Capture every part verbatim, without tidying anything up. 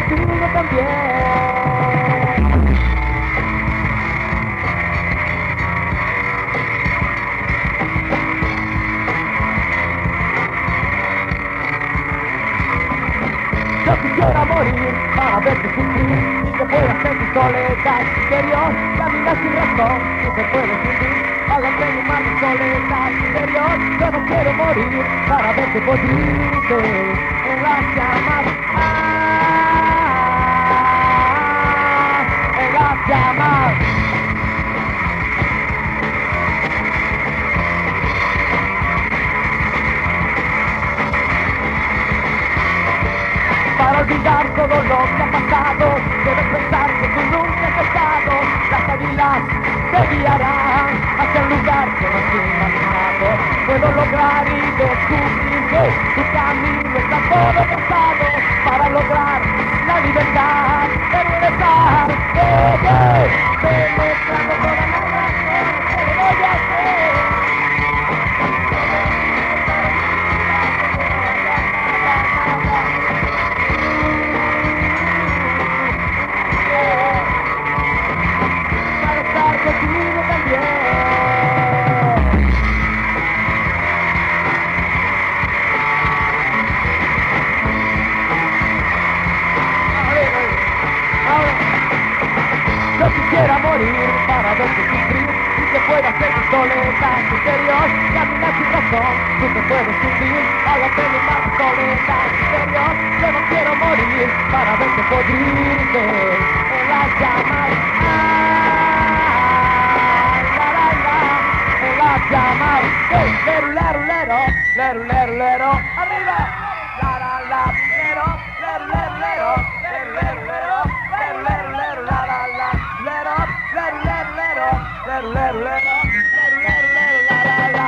contigo también. Yo quisiera morir para verte sufrir y que puedas en tu soledad interior caminar sin razón, no se puede sentir. Hágame un mar de soledad interior. Yo no quiero morir para verte podrirte en las llamas. Ah, en las llamas. Para olvidar todo lo que ha pasado, debes pensar que tú nunca has estado. Las águilas te guiarán hacia el lugar que no has imaginado. Puedo lograr y descubrir que tu camino está todo trazado para lograr la libertad de regresar. Eh, eh, penetrando toda la razón, te lo voy a hacer. Contigo también. Yo quisiera morir para verte sufrir y que puedas ser tu soledad interior. Caminar sin razón, tú te puedes hundir. Hágate mi más soledad interior. Yo no quiero morir para verte podrirte en las llamas. Llamar, hey, lero, lero, lero, lero, lero, lero, arriba, la, la, la, lero, lero, lero, lero, lero, lero, lero, lero, lero, lero, la, la, la, lero, lero, lero, lero, lero, lero, lero, lero, lero, lero, la, la, la,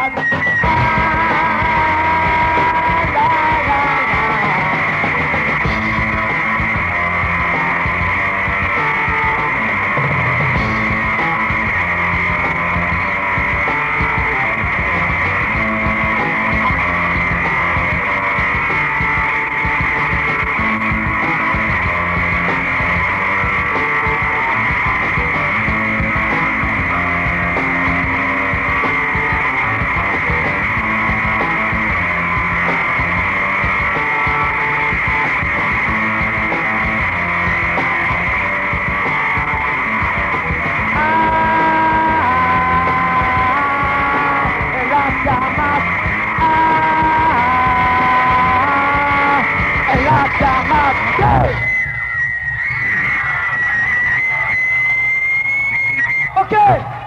Okay.